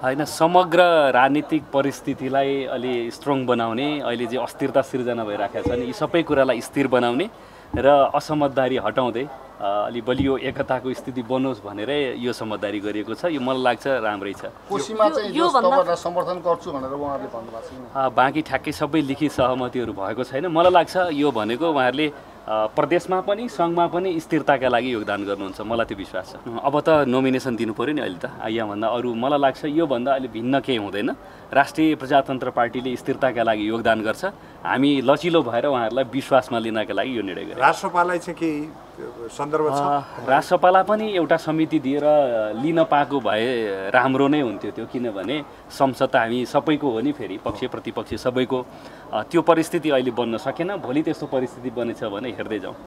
होइन, समग्र राजनीतिक परिस्थितिलाई अलि स्ट्रङ बनाउने, अहिले जे अस्थिरता सिर्जना भइराखेको छ नि, यी सबै कुरालाई स्थिर बनाउने र असमझदारी हटाउँदै अलि बलियो एकताको स्थिति बनोस् भनेरै यो समझदारी गरिएको छ। यो मलाई लाग्छ राम्रै छ। कोशीमा चाहिँ यो तपाईँलाई समर्थन गर्छु भनेर उहाँहरूले भन्नुभएको छ। बाँकी ठ्याक्कै सबै लिखित सहमतिहरू भएको छैन। मलाई लाग्छ यो भनेको उहाँहरूले प्रदेशमा पनि सङ्घमा पनि स्थिरताका लागि योगदान गर्नुहुन्छ, मलाई त्यो विश्वास छ। अब त नोमिनेसन दिनु पऱ्यो नि अहिले त। यहाँभन्दा अरू मलाई लाग्छ योभन्दा अलि भिन्न केही हुँदैन। राष्ट्रिय प्रजातन्त्र पार्टीले स्थिरताका लागि योगदान गर्छ, हामी लचिलो भएर उहाँहरूलाई विश्वासमा लिनका लागि यो निर्णय गर्यो। राष्ट्रपाललाई चाहिँ के सन्दर्भ छ? राष्ट्रपाललाई पनि एउटा समिति दिएर लिन पाएको भए राम्रो नै हुन्थ्यो त्यो, किनभने संसद त हामी सबैको हो नि, फेरि पक्ष प्रतिपक्ष सबैको। त्यो परिस्थिति अहिले बन्न सकेन। भोलि त्यस्तो परिस्थिति बनेछ भने हेर्दै जाउँ।